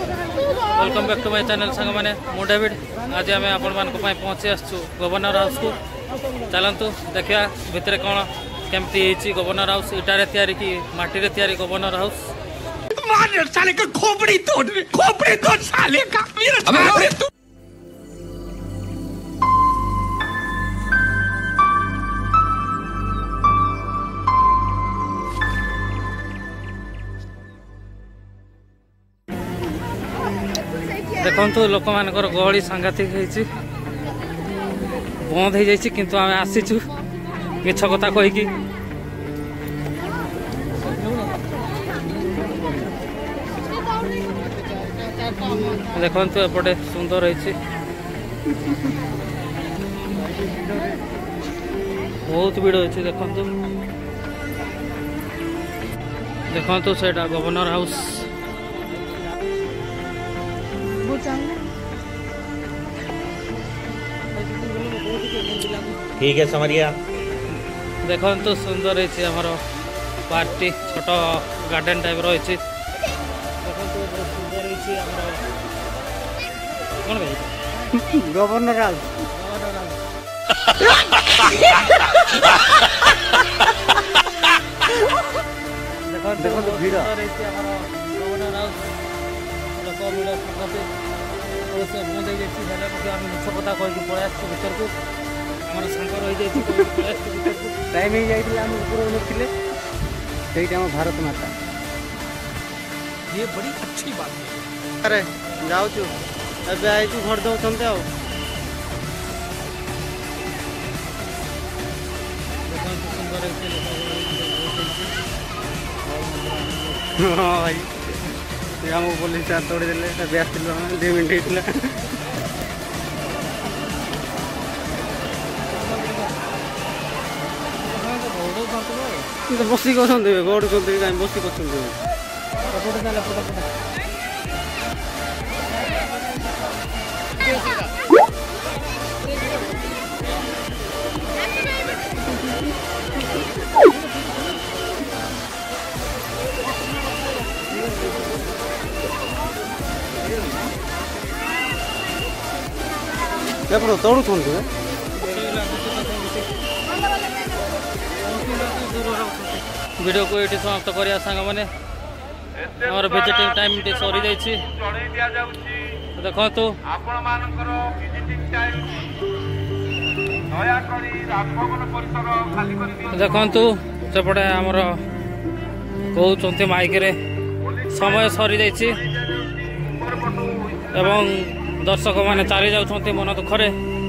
Welcome back to my channel song मैंने मु David. आज आम आपण मान पहुँची आसु गवर्नर हाउस को। चलतु देखा भितर कौन केमती गवर्नर हाउस इटारे तैयारी कि माटी रे तैयारी गवर्नर हाउस। साले का खोपड़ी तोड़ साले का। देखु लोक मानकर गहली सांघातिक बंद हो जाइए किंतु आम आसीचु मिछ कथा कहीकि। देखु एपटे सुंदर है बहुत भीड़ अच्छी। देखु से गवर्नर हाउस ठीक है समरिया। देखो तो सुंदर है आमर पार्टी छोट गार्डन टाइप रही। कौन भाई गवर्नर हाउस देखो तो भीड़ गवर्नर हाउस लोक भीड़ से बंद हो जाए मिछ कथा कहीकि पलि आस भर को आम सांग रही टाइम हो जाइए ऊपर नथिले ସେଇଟା ଆମ ଭାରତ ମାତା। ये बड़ी अच्छी बात है। अरे जाऊँ ଏବେ ଆଇଛୁ ଭୋଟ ଦେଉଛନ୍ତି ଆଉ। ହଁ ଭାଇ ଆମକୁ ପୋଲିସ ତୋଡ଼ି ଦେଲେ। ଏବେ ଆସିଥିଲୁ ଆମେ 2 ମିନିଟ୍ ହେଇଥିଲା। ବସି କରୁଛନ୍ତି ଗଡ଼ୁଛନ୍ତି କାହିଁ ବସି କରୁଛନ୍ତି। ଆପଣ ତୋଡ଼ୁଛନ୍ତି वीडियो को ये समाप्त करिया सांग मैंने हमार विजिटिंग टाइम सरी जाइए। देखो तो देखु सेपटे आमर कहते माइक रे समय सरी जाइए एवं दर्शक मैंने चली जाऊँ मन दुखरे।